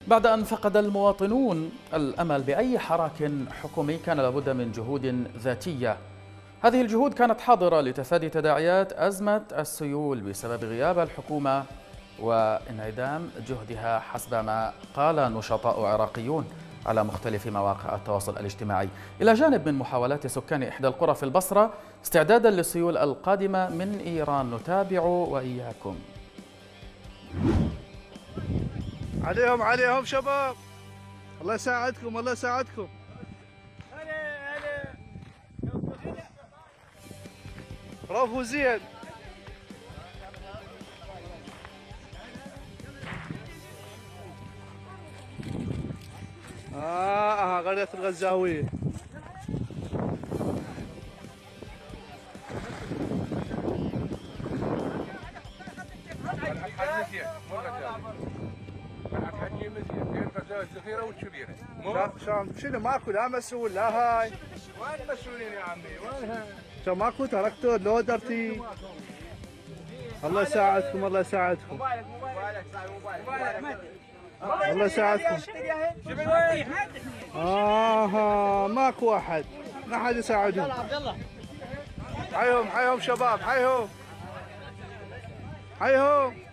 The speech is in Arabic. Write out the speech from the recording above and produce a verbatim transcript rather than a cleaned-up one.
بعد أن فقد المواطنون الأمل بأي حراك حكومي كان لابد من جهود ذاتية. هذه الجهود كانت حاضرة لتفادي تداعيات أزمة السيول بسبب غياب الحكومة وانعدام جهدها حسب ما قال نشطاء عراقيون على مختلف مواقع التواصل الاجتماعي، إلى جانب من محاولات سكان إحدى القرى في البصرة استعدادا للسيول القادمة من إيران. نتابع وإياكم. عليهم عليهم شباب، الله يساعدكم الله يساعدكم. برافو زين. آه آه قرية الغزاوية. شلون شنو ماكو لا مسؤول لا هاي؟ وين المسؤولين يا عمي؟ وينها؟ شو ماكو تراكتور لودرتي؟ الله يساعدكم الله يساعدكم. الله يساعدكم. آها ماكو أحد، ما حد يساعدهم. حيهم حيهم شباب حيهم حيهم.